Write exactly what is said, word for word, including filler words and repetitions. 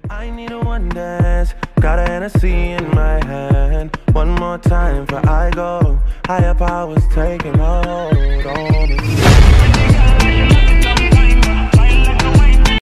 I need a one dance, got a Hennessy in my hand. One more time for I go, higher powers taking a hold on me.